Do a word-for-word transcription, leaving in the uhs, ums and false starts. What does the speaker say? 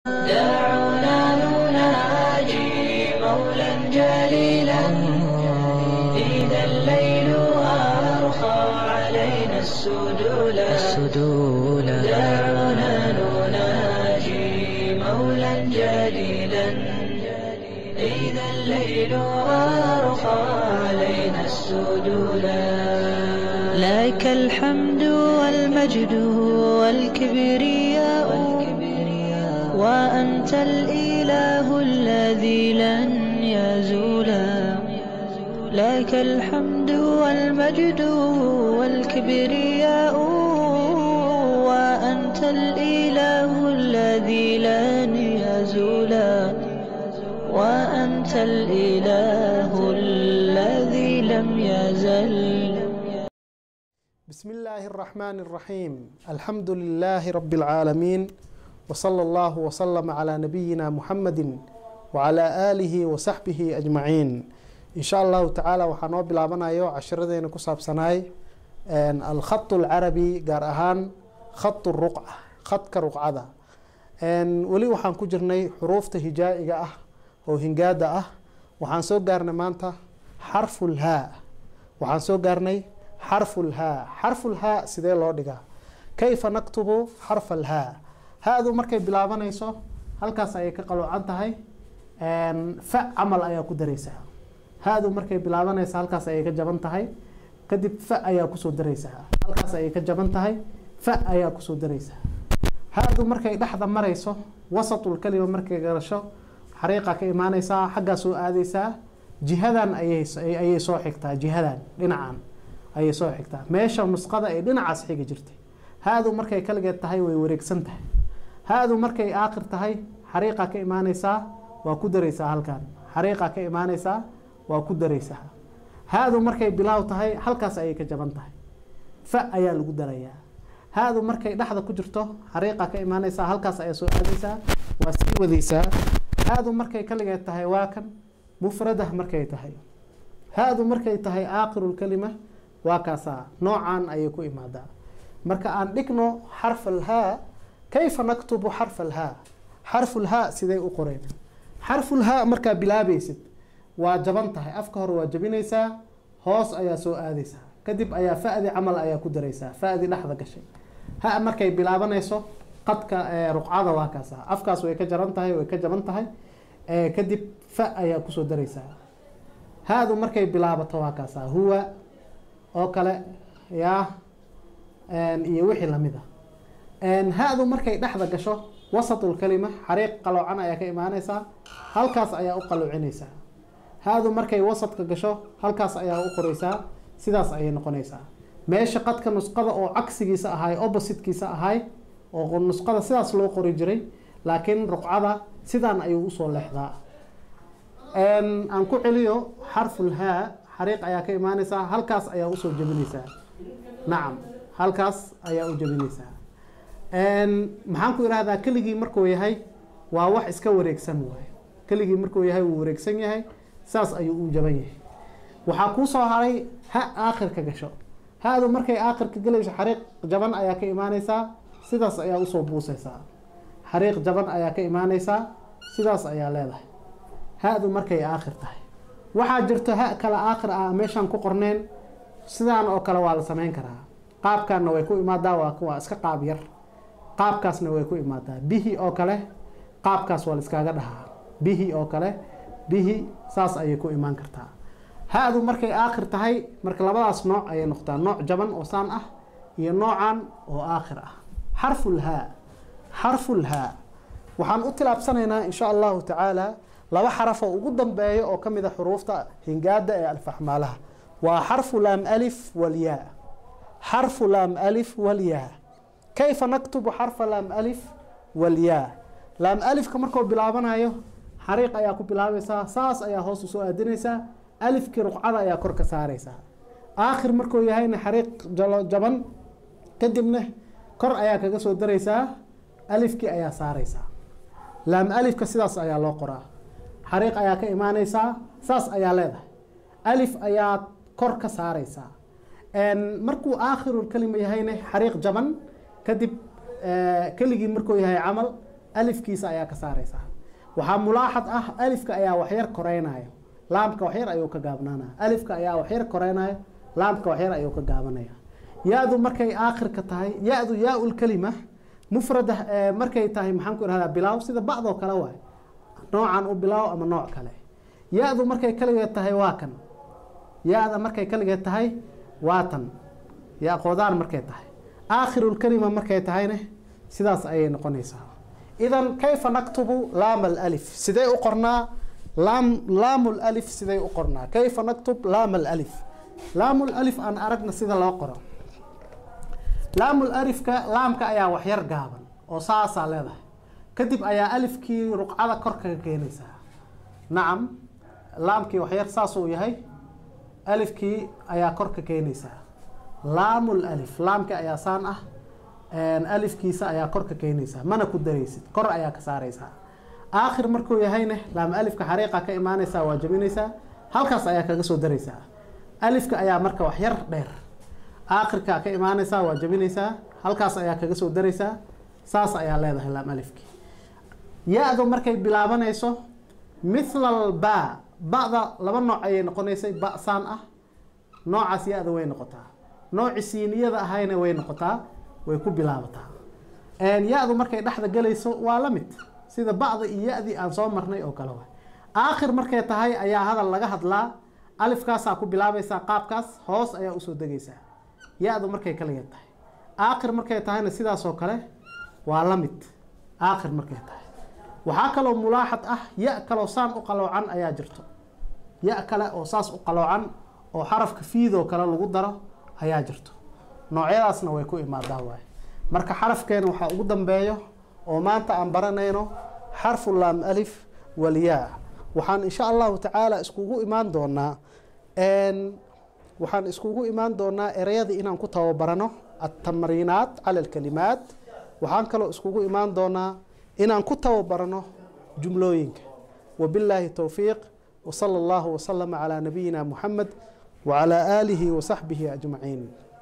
دعونا نناجي مولا جليلا إذا الليل أرخى علينا السدولا. دعونا نناجي مولا جليلا إذا الليل أرخى علينا السدولا. لك الحمد والمجد والكبرياء وأنت الإله الذي لن يزولا. لك الحمد والمجد والكبرياء وأنت الإله الذي لن يزولا. وأنت الإله الذي لم يزل. بسم الله الرحمن الرحيم. الحمد لله رب العالمين، وصلى الله وسلم على نبينا محمد وعلى آله وصحبه أجمعين. إن شاء الله تعالى وحنو بلابنايو عشردين كساب سناي الخط العربي قار أهان خط الرقعة خط كرقعة ان ولي وحان كجرني حروف تهجائية أه وهنجادة أه وحان سو قارنا مانتا حرف الهاء. وحان سو قارني حرف الهاء. حرف الهاء سيدي لو دغا كيف نكتب حرف الهاء. هذا markay bilaabanayso halkaas ay ka qaloocan tahay een fa amal ayaa ku dareysaa. هذا markay bilaabanayso halkaas ay ka jaban tahay kadib fa ayaa ku soo dareysaa. halkaas ay ka jaban tahay fa ayaa ku soo dareysaa. هذا markay dhaxda marayso wasatul kalima markay garasho xariiqa ka imaanaysa xagga soo aadaysa jihadan ayay ayay soo xigtaa. jihadan dhinacan ayay soo xigtaa meesha nusqada ay dhinacaas xiga jirtay. هذا markay kaligeed tahay way wareegsan tahay. هذا markay aakhir tahay xariiqa ka imaanaysa waa ku dareysaa. halkan xariiqa ka imaanaysa waa ku dareysaa. هذا markay bilaaw tahay halkaas ayay ka jaban tahay fa ayaa lagu darayaa. هذا markay dhaxda ku jirto xariiqa ka imaanaysa halkaas ayaa soo aadaysaa waa sii wadaysaa. هذا markay kaligeed tahay waa kan mufradah markay tahay. هذا markay tahay aakhirul kalima waa kaasa noocan ayay ku imaadaa. marka aan dhigno xarf alhaa كيف نكتب حرف الهاء. حرف الهاء سيدي أقرين. حرف الهاء مركا بلابيسد وجبنتها أفكار وجبينيسا هوس أيا سو آديسا كدب أيا فأدي عمل أيا كدريسا فأدي لحظة كشي. ها مركا بلابنيسو قد رقعة واكاسا أفكاس ويكجرنتها ويكجبنتها كدب فأيا كسو دريسا. هذا مركا بلابته واكاسا هو أوكلا يا أن يوحي لمده. ان هذا markay dhaxda gasho wasatul kalima xariiq qaloocan ayaa ka imaanaysa halkaas ayaa u qaloocinaysa. هذا markay wasadka gasho halkaas ayaa u qoraysa sidaas ayay noqonaysa. meesha qadka nusqada oo cagsigiisa ahay opposite-kiisa ahay oo nusqada sidaas loo qori jiray laakiin ruqcada sidaan ayuu u soo leexdaa. ان aan ku celiyo xarful haa xariiq ayaa ka imaanaysa halkaas ayaa u soo jabinaysa. nacam halkaas ayaa u jabinaysa. ان maxaan ku iraahdaa kaligii markuu yahay waa wax iska wareegsan waay. kaligii markuu yahay uu wareegsan yahay saas ayuu u jaban yahay. waxa ku soo haray ha aakhirka gasho. هذا markay aakhirka galayso xariiq jaban ayaa ka imaanaysa sidaas ayaa u soo buusaysa. xariiq jaban ayaa ka imaanaysa sidaas ayaa leedahay. هذا markay aakhir tahay waxa jirto ha kala aakhir ah meeshan ku qorneen sidaan oo kale waa la sameyn karaa. qaabkan way ku imaadaa waa kuwa iska qaab yar. qaabkaasna way ku imaadaa bihi oo kale qaabkaas waa la iskaga dhahaa bihi oo kale bihi saas ayay ku imaan kartaa. هذا markay aakhir tahay marka labadaas nooc ayay noqdaan nooc jaban oo saan ah iyo noocan oo aakhir ah. xarful haa xarful haa waxaan u tilaabsanaynaa insha Allah taala laba xaraf oo ugu dambeeyo oo kamid ah xuruufta hingaada ee alfaxmaalaha waa xarfu lam alif wal yaa. xarfu lam alif wal yaa. كيف نكتب حرف لام ألف والياء. لام ألف كمركو بلابنايو حريق أيا كو بلابيسا ساس أيا هوس سو أدينيسا ألف كي رقعة أيا كرك ساريسا. آخر مركو يهين حريق جبن كدبنه كر أيا كجسو دريسا ألف كي أيا ساريسا. لام ألف كسيداس أيا لو قرا حريق أيا كإيمانيسا ساس أيا ليدا ألف أيا كرك ساريسا. ان مركو آخر الكلمة يهين حريق جبن kadib keligii markuu yahay camal ألف كيس أيا كساريسا وحا ملاحظ أه ألف كأيا وحير كورينايو لام كوحير أيو كجابنانا ألف كأيا وحير كورينايو لام كوحير أيو كجابنايا يأذو مركي آخر كتاهي يأذو ياء الكلمة مفردة مركي تاهي محنكو هذا بلاو سيدا بعضه كلاوه نوعا بلاو أما نوع كله يأذو مركي كلمة تاهي واكن يأذو مركي كلمة تاهي واتن يا قودان مركي تاهي آخر الكلمة مركي تاهينه سيداس أي نقونيسا إذن كيف نكتب لام الألف سيدي أقرنا لام لام الألف سيدي أقرنا كيف نكتب لام الألف لام الألف أن أردنا سيدا لا أقرأ لام الألف ك لام كأيا وحير جابن وصاصة لذا كتب أيا ألف كي رقعة كركة كينيسا نعم لام كي وحير صاصو يهي ألف كي أيا كركة كينيسا لام الألف لام كأيا سانة أن ألف كيسا أيا كركة كينيسا ما نكود دريسد كر أيا كساريسا آخر مركو يهينه لام ألف كحريقة كإيمانيسا وجمينيسا هل كاس أيا كجسو دريسا ألف كأيا مركو وحير دير آخر كا كإيمانيسا وجمينيسا هل كاس أيا كجسو دريسا ساس أيا ليده لام ألف كي يأذو مركي بلابانيسو مثل الباء بعض لما نوع أي نقونيسي باء سان أه نوع يأذو وين نقطة نوع سينية ذا هاينا وين نقطة ويكون بلابتها أن يأذو مركي دحدة جليسو والمت سيدا بعض يأذي أن صوم مرني أو كلوه آخر مركي تهاي أيا هذا اللي قحط لا ألف كاس أكو بلابيسا قاب كاس هوس أيا أسود دقيسا يأذو مركي كليه تهاي آخر مركي تهاي سيدا سو كله والمت آخر مركي تهاي وحاكلو ملاحظ أه يأكلو سان أقلو عن أيا جرتو يأكل أو ساس أقلو عن أو حرف كفيدو كلا لغدره أيا جرتو noocyadaasna way ku imaadaa waay marka xarafkeen waxa ugu dambeeyo oo maanta aan baranayno xarfu lam alif wal yaa waxaan insha Allah ta'ala iskugu imaan doonaa een waxaan iskugu imaan doonaa ereyada inaan ku tababarano at-tamrinat ala al-kalimat waxaan kale iskugu imaan doonaa inaan ku tababarano jumlooyinka wabillahi tawfiiq wa sallallahu wa sallama ala nabiyyina Muhammad wa ala alihi wa sahbihi ajma'in